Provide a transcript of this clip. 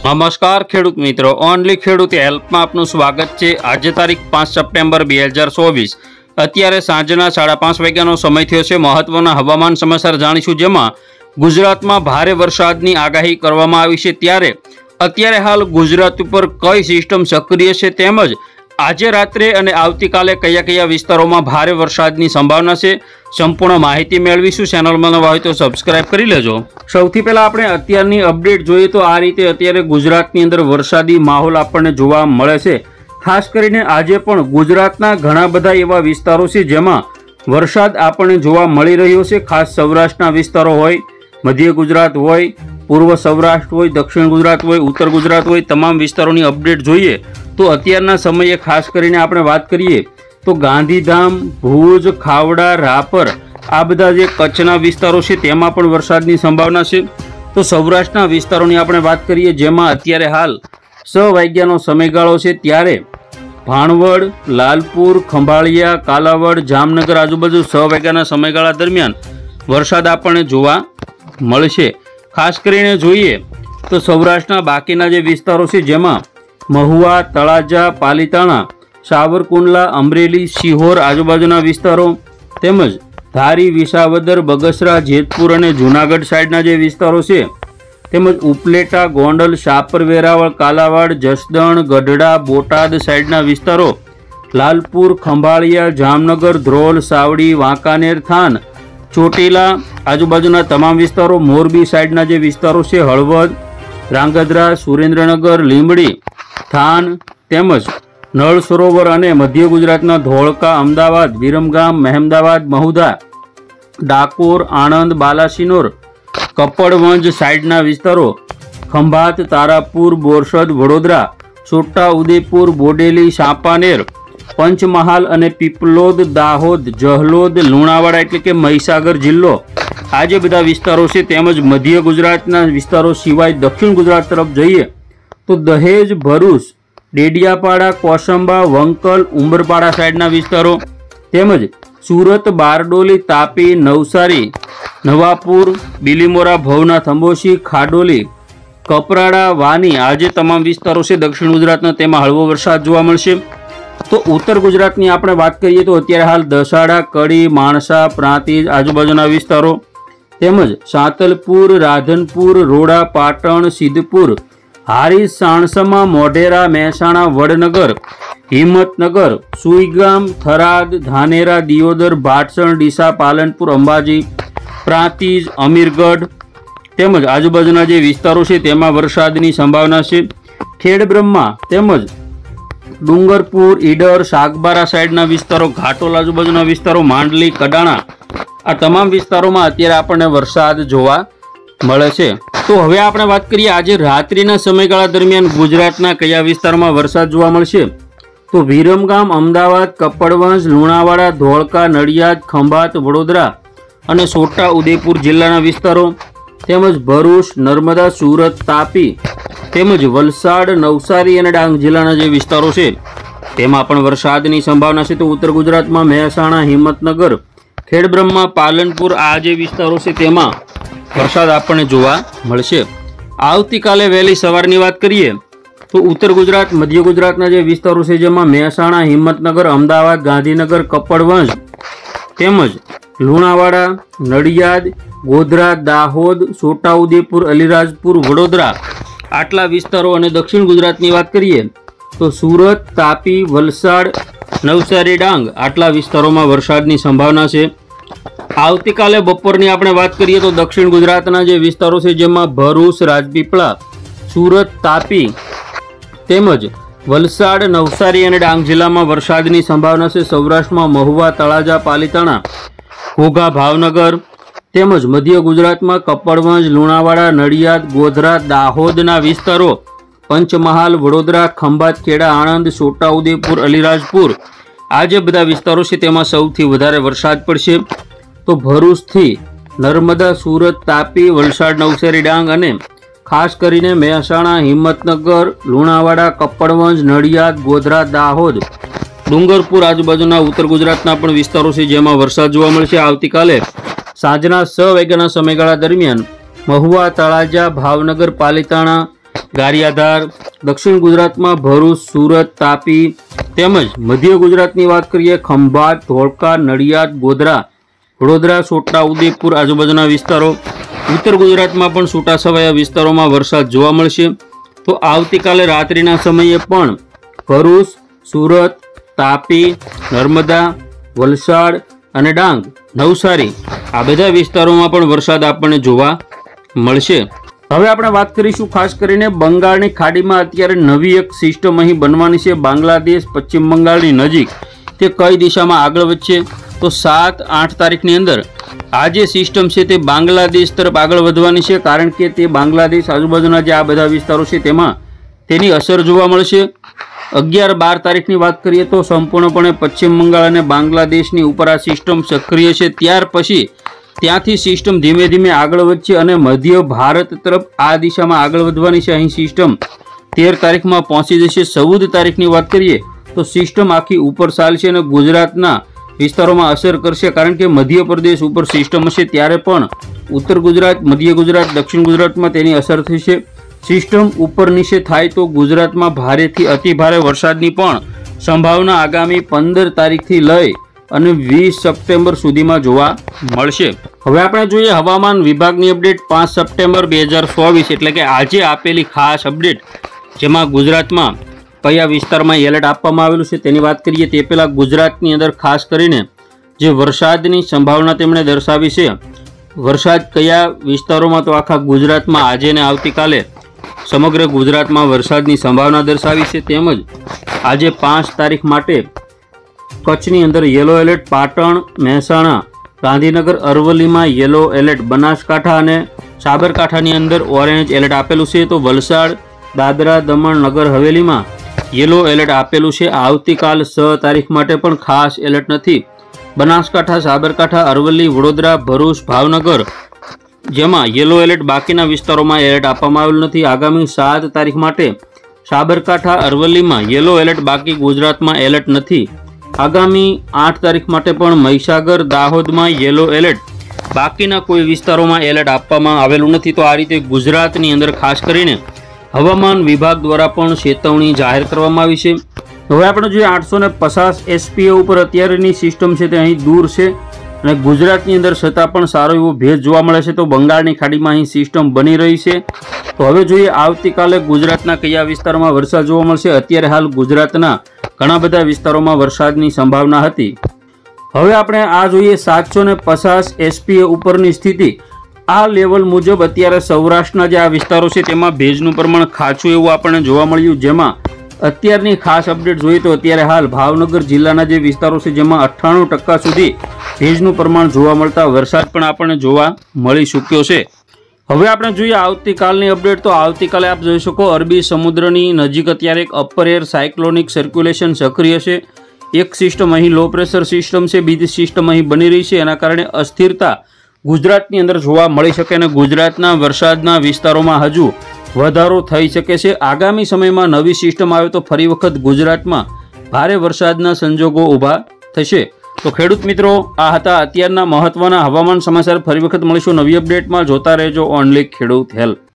નમસ્કાર ખેડૂત મિત્રો, ઓનલી ખેડૂત હેલ્પમાં આપનું સ્વાગત છે। આજે તારીખ 5 સપ્ટેમ્બર 2024 અત્યારે સાંજના 5:30 વાગ્યાનો સમય થયો છે। મહત્વના હવામાન સમાચાર જાણીશું, જેમાં ગુજરાતમાં ભારે વરસાદની આગાહી કરવામાં આવી છે। ત્યારે અત્યારે હાલ ગુજરાત ઉપર કઈ સિસ્ટમ સક્રિય છે, તેમજ આજે રાત્રે અને આવતીકાલે કયા કયા વિસ્તારોમાં ભારે વરસાદની સંભાવના છે, સંપૂર્ણ માહિતી મેળવીશું। ચેનલમાં નવા હોય તો સબસ્ક્રાઇબ કરી લેજો। સૌથી પહેલા આપણે અત્યારની અપડેટ જોઈએ તો આ રીતે અત્યારે ગુજરાતની અંદર વરસાદી માહોલ આપણને જોવા મળે છે। ખાસ કરીને આજે પણ ગુજરાતના ઘણા બધા એવા વિસ્તારો છે જેમાં વરસાદ આપણને જોવા મળી રહ્યો છે। ખાસ સૌરાષ્ટ્રના વિસ્તારો હોય, મધ્ય ગુજરાત હોય, પૂર્વ સૌરાષ્ટ્ર હોય, દક્ષિણ ગુજરાત હોય, ઉત્તર ગુજરાત હોય, તમામ વિસ્તારોની અપડેટ જોઈએ તો અત્યારના સમયે ખાસ કરીને આપણે વાત કરીએ તો ગાંધીધામ, ભુજ, ખાવડા, રાપર આ બધા જે કચ્છના વિસ્તારો છે તેમાં પણ વરસાદની સંભાવના છે। તો સૌરાષ્ટ્રના વિસ્તારોની આપણે વાત કરીએ જેમાં અત્યારે હાલ 6 વાગ્યાનો સમયગાળો છે, ત્યારે ભાણવડ, લાલપુર, ખંભાળિયા, કાલાવડ, જામનગર આજુબાજુ 6 વાગ્યાના સમયગાળા દરમિયાન વરસાદ આપણને જોવા મળશે। ખાસ કરીને જોઈએ તો સૌરાષ્ટ્રના બાકીના જે વિસ્તારો છે જેમાં મહુવા, તળાજા, પાલીતાણા, સાવરકુંડલા, અમરેલી, સિહોર આજુબાજુના વિસ્તારો તેમજ ધારી, વિસાવદર, બગસરા, જેતપુર અને જૂનાગઢ સાઈડના જે વિસ્તારો છે તેમજ ઉપલેટા, ગોંડલ, શાપર, વેરાવળ, કાલાવાડ, જસદણ, ગઢડા, બોટાદ સાઈડના વિસ્તારો, લાલપુર, ખંભાળિયા, જામનગર, ધ્રોલ, સાવડી, વાંકાનેર, થાન, ચોટીલા આજુબાજુના તમામ વિસ્તારો, મોરબી સાઈડના જે વિસ્તારો છે હળવદ, રાંગધ્રા, સુરેન્દ્રનગર, લીંબડી, થાન તેમજ નળ સરોવર અને મધ્ય ગુજરાતના ધોળકા, અમદાવાદ, વિરમગામ, મહેમદાવાદ, મહુધા, ડાકોર, આણંદ, બાલાસિનોર, કપડવંજ સાઈડના વિસ્તારો, ખંભાત, તારાપુર, બોરસદ, વડોદરા, છોટા ઉદેપુર, બોડેલી, ચાંપાનેર, પંચમહાલ અને પીપલોદ, દાહોદ, જહલોદ, લુણાવાડા એટલે કે મહીસાગર જિલ્લો આ જે બધા વિસ્તારો છે તેમજ મધ્ય ગુજરાતના વિસ્તારો સિવાય દક્ષિણ ગુજરાત તરફ જઈએ તો દહેજ, ભરૂચ, ડેડિયાપાડા, કોસંબા, વંકલ, ઉંબરપાડા સાઈડના વિસ્તારો તેમજ સુરત, બારડોલી, તાપી, નવસારી, નવાપુર, બિલીમોરા, ભવનાથ, અંબોશી, ખાડોલી, કપરાડા, વાની આ જે તમામ વિસ્તારો છે દક્ષિણ ગુજરાતના તેમાં હળવો વરસાદ જોવા મળશે। તો ઉત્તર ગુજરાતની આપણે વાત કરીએ તો અત્યારે હાલ દસાડા, કડી, માણસા, પ્રાંતિજ આજુબાજુના વિસ્તારો તેમજ સાંતલપુર, રાધનપુર, રોડા, પાટણ, સિદ્ધપુર, હારીજ, સાણસમા, મોઢેરા, મહેસાણા, વડનગર, હિંમતનગર, સુઈગામ, થરાદ, ધાનેરા, દિયોદર, ભાટસણ, ડીસા, પાલનપુર, અંબાજી, પ્રાંતિજ, અમીરગઢ તેમજ આજુબાજુના જે વિસ્તારો છે તેમાં વરસાદની સંભાવના છે। ખેડબ્રહ્મા તેમજ ડુંગરપુર, ઈડર, સાગબારા સાઈડના વિસ્તારો, ઘાટોલ આજુબાજુના વિસ્તારો, માંડલી, કડાણા આ તમામ વિસ્તારોમાં અત્યારે આપણને વરસાદ જોવા મળે છે। તો હવે આપણે વાત કરીએ આજે રાત્રિના સમયગાળા દરમિયાન ગુજરાતના કયા વિસ્તારમાં વરસાદ જોવા મળશે તો વિરમગામ, અમદાવાદ, કપડવંજ, લુણાવાડા, ધોળકા, નડિયાદ, ખંભાત, વડોદરા અને છોટા ઉદેપુર જિલ્લાના વિસ્તારો તેમજ ભરૂચ, નર્મદા, સુરત, તાપી તેમજ વલસાડ, નવસારી અને ડાંગ જિલ્લાના જે વિસ્તારો છે તેમાં પણ વરસાદની સંભાવના છે। તો ઉત્તર ગુજરાતમાં મહેસાણા, હિંમતનગર, ખેડબ્રહ્મા, પાલનપુર આ જે વિસ્તારો છે તેમાં વરસાદ આપણને જોવા મળશે। આવતીકાલે વહેલી સવારની વાત કરીએ તો ઉત્તર ગુજરાત, મધ્ય ગુજરાતના જે વિસ્તારો છે જેમાં મહેસાણા, હિંમતનગર, અમદાવાદ, ગાંધીનગર, કપડવંજ તેમજ લુણાવાડા, નડિયાદ, ગોધરા, દાહોદ, છોટાઉદેપુર, અલીરાજપુર, વડોદરા આટલા વિસ્તારો અને દક્ષિણ ગુજરાતની વાત કરીએ તો સુરત, તાપી, વલસાડ, નવસારી, ડાંગ આટલા વિસ્તારોમાં વરસાદની સંભાવના છે। આવતીકાલે બપોરની આપણે વાત કરીએ તો દક્ષિણ ગુજરાતના જે વિસ્તારો છે જેમાં ભરૂચ, રાજપીપળા, સુરત, તાપી તેમજ વલસાડ, નવસારી અને ડાંગ જિલ્લામાં વરસાદની સંભાવના છે। સૌરાષ્ટ્રમાં મહુવા, તળાજા, પાલીતાણા, ઘોઘા, ભાવનગર તેમજ મધ્ય ગુજરાતમાં કપડવંજ, લુણાવાડા, નડિયાદ, ગોધરા, દાહોદના વિસ્તારો, પંચમહાલ, વડોદરા, ખંભાત, ખેડા, આણંદ, છોટાઉદેપુર, અલીરાજપુર આ જે બધા વિસ્તારો છે તેમાં સૌથી વધારે વરસાદ પડશે। તો ભરૂચથી નર્મદા, સુરત, તાપી, વલસાડ, નવસારી, ડાંગ અને ખાસ કરીને મહેસાણા, હિંમતનગર, લુણાવાડા, કપડવંજ, નડિયાદ, ગોધરા, દાહોદ, ડુંગરપુર આજુબાજુના ઉત્તર ગુજરાતના પણ વિસ્તારો છે જેમાં વરસાદ જોવા મળશે। આવતીકાલે સાંજના 6 વાગ્યાના સમયગાળા દરમિયાન મહુવા, તળાજા, ભાવનગર, પાલીતાણા, ગારિયાધાર, દક્ષિણ ગુજરાતમાં ભરૂચ, સુરત, તાપી તેમજ મધ્ય ગુજરાતની વાત કરીએ ખંભાત, ધોળકા, નડિયાદ, ગોધરા, વડોદરા, છોટા ઉદેપુર આજુબાજુના વિસ્તારો, ઉત્તર ગુજરાતમાં પણ છૂટાછવાયા વિસ્તારોમાં વરસાદ જોવા મળશે। તો આવતીકાલે રાત્રિના સમયે પણ ભરૂચ, સુરત, તાપી, નર્મદા, વલસાડ અને ડાંગ, નવસારી આ બધા વિસ્તારોમાં પણ વરસાદ આપણને જોવા મળશે। હવે આપણે વાત કરીશું ખાસ કરીને બંગાળની ખાડીમાં અત્યારે નવી એક સિસ્ટમ અહીં બનવાની છે બાંગ્લાદેશ પશ્ચિમ બંગાળની નજીક। તે કઈ દિશામાં આગળ વધશે? તો 7-8 તારીખની અંદર આ જે સિસ્ટમ છે તે બાંગ્લાદેશ તરફ આગળ વધવાની છે, કારણ કે તે બાંગ્લાદેશ આજુબાજુના જે આ બધા વિસ્તારો છે તેમાં તેની અસર જોવા મળશે। 11-12 તારીખની વાત કરીએ તો સંપૂર્ણપણે પશ્ચિમ બંગાળ અને બાંગ્લાદેશની ઉપર આ સિસ્ટમ સક્રિય છે। ત્યાર પછી ત્યાંથી સિસ્ટમ ધીમે ધીમે આગળ વધશે અને મધ્ય ભારત તરફ આ દિશામાં આગળ વધવાની છે। અહીં સિસ્ટમ 13 તારીખમાં પહોંચી જશે। 14 તારીખની વાત કરીએ તો સિસ્ટમ આખી ઉપર ચાલશે અને ગુજરાતના વિસ્તારોમાં અસર કરશે, કારણ કે મધ્યપ્રદેશ ઉપર સિસ્ટમ હશે ત્યારે પણ ઉત્તર ગુજરાત, મધ્ય ગુજરાત, દક્ષિણ ગુજરાતમાં તેની અસર થશે। સિસ્ટમ ઉપર નીચે થાય તો ગુજરાતમાં ભારેથી અતિ ભારે વરસાદની પણ સંભાવના આગામી 15 તારીખથી લઈ અને 20 સપ્ટેમ્બર સુધીમાં જોવા મળશે। હવે આપણે જોઈએ હવામાન વિભાગની અપડેટ 5 સપ્ટેમ્બર 2024 એટલે કે આજે આપેલી ખાસ અપડેટ, જેમાં ગુજરાતમાં કયા વિસ્તારમાં એલર્ટ આપવામાં આવેલું છે તેની વાત કરીએ તે પહેલાં ગુજરાતની અંદર ખાસ કરીને જે વરસાદની સંભાવના તેમણે દર્શાવી છે, વરસાદ કયા વિસ્તારોમાં, તો આખા ગુજરાતમાં આજે ને આવતીકાલે સમગ્ર ગુજરાતમાં વરસાદની સંભાવના દર્શાવી છે। તેમજ આજે 5 તારીખ માટે કચ્છની અંદર યલો એલર્ટ, પાટણ, મહેસાણા, ગાંધીનગર, અરવલ્લીમાં યલો એલર્ટ, બનાસકાંઠા અને સાબરકાંઠાની અંદર ઓરેન્જ એલર્ટ આપેલું છે। તો વલસાડ, દાદરા, દમણ, નગર હવેલીમાં યલો એલર્ટ આપેલું છે। આવતીકાલ 6 તારીખ માટે પણ ખાસ એલર્ટ નથી। બનાસકાંઠા, સાબરકાંઠા, અરવલ્લી, વડોદરા, ભરૂચ, ભાવનગર જેમાં યલો એલર્ટ, બાકીના વિસ્તારોમાં એલર્ટ આપવામાં આવેલું નથી। આગામી 7 તારીખ માટે સાબરકાંઠા, અરવલ્લીમાં યલો એલર્ટ, બાકી ગુજરાતમાં એલર્ટ નથી। આગામી 8 તારીખ માટે પણ મહીસાગર, દાહોદમાં યલો એલર્ટ, બાકીના કોઈ વિસ્તારોમાં એલર્ટ આપવામાં આવેલું નથી। તો આ રીતે ગુજરાતની અંદર ખાસ કરીને હવામાન વિભાગ દ્વારા પણ ચેતવણી જાહેર કરવામાં આવી છે। હવે આપણે જોઈએ 850 SPA ઉપર અત્યારેની સિસ્ટમ છે તે અહીં દૂર છે અને ગુજરાતની અંદર છતાં પણ સારો એવો ભેજ જોવા મળે છે। તો બંગાળની ખાડીમાં અહીં સિસ્ટમ બની રહી છે। તો હવે જોઈએ આવતીકાલે ગુજરાતના કયા વિસ્તારોમાં વરસાદ જોવા મળશે। અત્યારે હાલ ગુજરાતના ઘણા બધા વિસ્તારોમાં વરસાદની સંભાવના હતી। હવે આપણે આ જોઈએ 750 SPA ઉપરની સ્થિતિ। આ લેવલ મુજબ અત્યારે સૌરાષ્ટ્રના જે આ વિસ્તારો છે તેમાં ભેજનું પ્રમાણ ખાચું એવું આપણને જોવા મળ્યું। જેમાં અત્યારની ખાસ અપડેટ જોઈએ તો અત્યારે હાલ ભાવનગર જિલ્લાના જે વિસ્તારો છે જેમાં 98% સુધી ભેજનું પ્રમાણ જોવા મળતા વરસાદ પણ આપણને જોવા મળી ચૂક્યો છે। હવે આપણે જોઈએ આવતીકાલની અપડેટ। તો આવતીકાલે આપ જોઈ શકો અરબી સમુદ્રની નજીક અત્યારે એક અપર એર સાયક્લોનિક સર્ક્યુલેશન સક્રિય છે। એક સિસ્ટમ અહીં લો પ્રેશર સિસ્ટમ છે, બીજી સિસ્ટમ અહીં બની રહી છે, એના કારણે અસ્થિરતા ગુજરાતની અંદર જોવા મળી શકે અને ગુજરાતના વરસાદના વિસ્તારોમાં હજુ વધારો થઈ શકે છે। આગામી સમયમાં નવી સિસ્ટમ આવે તો ફરી વખત ગુજરાતમાં ભારે વરસાદના સંજોગો ઊભા થશે। તો ખેડૂત મિત્રો, આ હતા અત્યારના મહત્વના હવામાન સમાચાર। ફરી વખત મળીશું નવી અપડેટમાં। જોતા રહેજો ઓનલી ખેડૂત હેલ્પ।